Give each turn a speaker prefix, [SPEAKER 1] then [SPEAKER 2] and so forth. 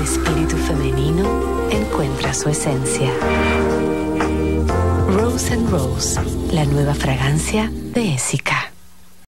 [SPEAKER 1] espíritu femenino encuentra su esencia. Rose and Rose, la nueva fragancia de Essica.